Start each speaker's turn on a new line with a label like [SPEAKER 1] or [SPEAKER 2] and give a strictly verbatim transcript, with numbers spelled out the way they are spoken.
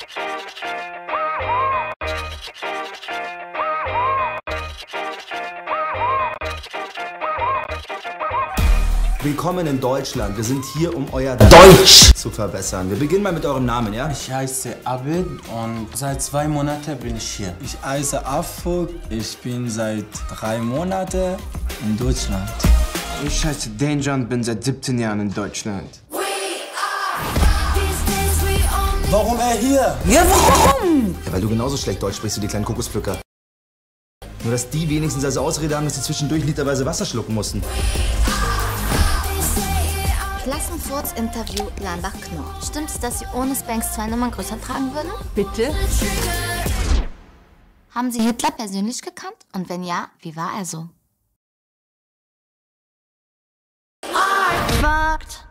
[SPEAKER 1] Willkommen in Deutschland. Wir sind hier, um euer Deutsch zu verbessern. Wir beginnen mal mit eurem Namen, ja?
[SPEAKER 2] Ich heiße Abed und seit zwei Monaten bin ich hier.
[SPEAKER 3] Ich heiße Afuk. Ich bin seit drei Monaten in Deutschland.
[SPEAKER 4] Ich heiße Danger und bin seit siebzehn Jahren in Deutschland.
[SPEAKER 3] Warum er hier?
[SPEAKER 1] Ja, warum? Ja, weil du genauso schlecht Deutsch sprichst wie die kleinen Kokospflücker. Nur, dass die wenigstens als Ausrede haben, dass sie zwischendurch literweise Wasser schlucken mussten.
[SPEAKER 5] Klassenfurz-Interview Lambach-Knorr. Stimmt es, dass Sie ohne Spanx zwei Nummern größer tragen würden?
[SPEAKER 6] Bitte?
[SPEAKER 5] Haben Sie Hitler persönlich gekannt? Und wenn ja, wie war er so? I fucked